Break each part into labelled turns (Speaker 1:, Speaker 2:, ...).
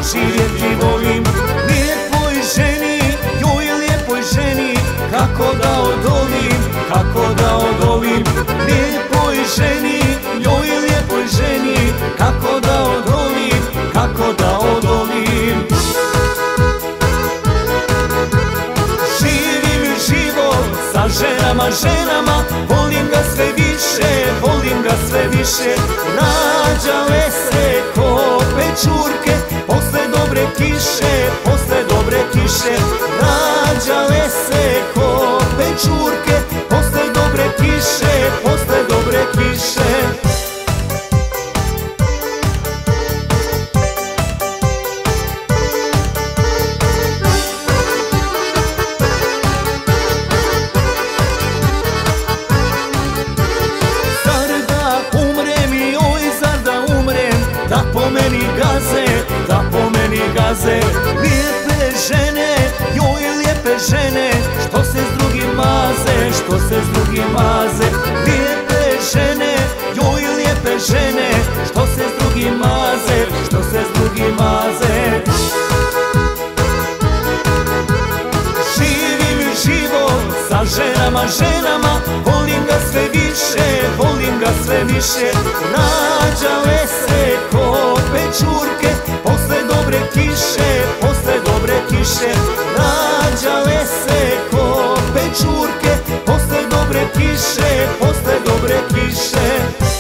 Speaker 1: živjeti volim. Lijepoj ženi, joj lijepoj ženi, kako da odolim, kako da odolim. Lijepoj ženi, joj lijepoj ženi, kako da odolim, kako da odolim. Živim život sa ženama, ženama, volim ga sve više, volim ga sve više. Rađale se ko pečurke, posle dobre kiše, posle dobre kiše. Rađale se ko pečurke, posle dobre kiše, posle dobre kiše. Da po meni gaze, da po meni gaze. Lijepe žene, joj lijepe žene, što se s drugim maze, što se s drugim maze. Lijepe žene, joj lijepe žene, što se s drugim maze, što se s drugim maze. Živim život sa ženama, ženama, volim ga sve više, volim ga sve više. Rađale se ko pečurke, posle dobre kiše, posle dobre kiše. Rađale se ko pečurke, posle dobre kiše, posle dobre kiše.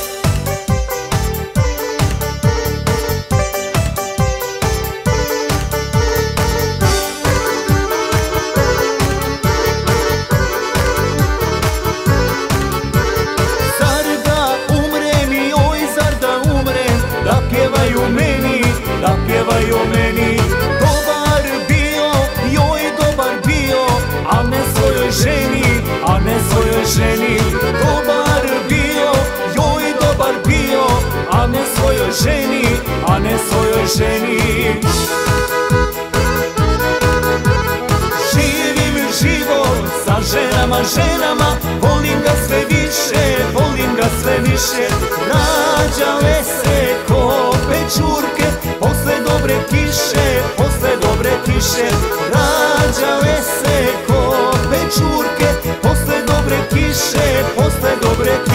Speaker 1: Da pjevaju meni, dobar bio, joj dobar bio, a ne svojoj ženi, a ne svojoj ženi. Dobar bio, joj dobar bio, a ne svojoj ženi, a ne svojoj ženi. Živim život sa ženama, ženama, volim ga sve više, volim ga sve više. Rađale se ko pečurke, posle dobre kiše, posle dobre kiše. Rađale se ko pečurke, posle dobre kiše, posle dobre kiše.